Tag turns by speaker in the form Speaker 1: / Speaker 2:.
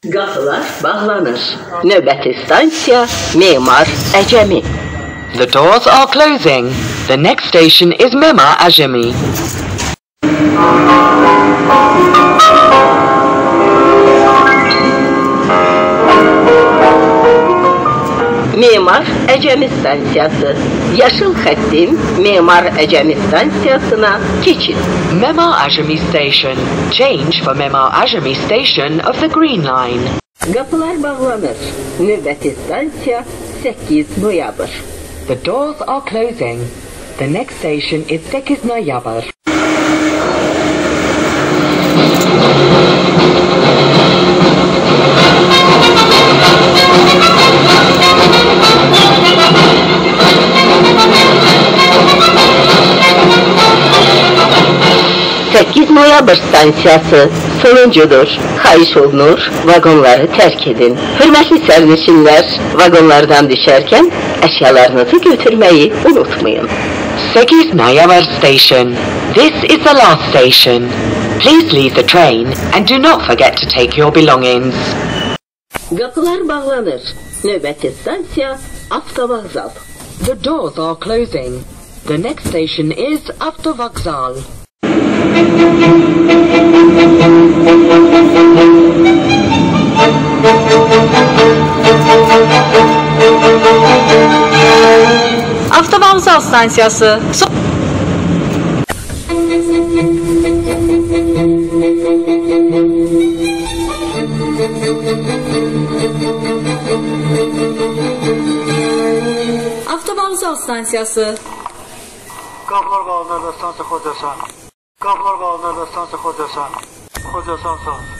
Speaker 1: Qapılar bağlanır. Növbəti stansiya Memar Əcəmi.
Speaker 2: The doors are closing. The next station is Memar Əcəmi.
Speaker 1: Memar Əcəmi stansiyası. Yaşıl xəttin Memar Əcəmi stansiyasına keçin.
Speaker 2: Memar Əcəmi station. Change for Memar Əcəmi station of the Green Line.
Speaker 1: Qapılar bağlanır. Növbəti stansiya 8 noyabr.
Speaker 2: The doors are closing. The next station is 8 noyabr.
Speaker 1: Noyabr stansiyası sonuncudur. Xahiş olunur, vagonları tərk edin. Hörmətli sərnişinlər, vagonlardan düşərkən əşyalarınızı götürməyi unutmayın.
Speaker 2: 8 Noyabr station. This is the last station. Please leave the train and do not forget to take your belongings.
Speaker 1: Qapılar bağlanır. Növbəti stansiya avtovağzal.
Speaker 2: The doors are closing. The next station is avtovağzal.
Speaker 3: Avtovağzal stansiyası. Avtovağzal stansiyası.
Speaker 4: Qapılar bağlanır da stansiya Xocasan. Qapılar bağlanır da stansiya Xocasan. Xocasan sağ.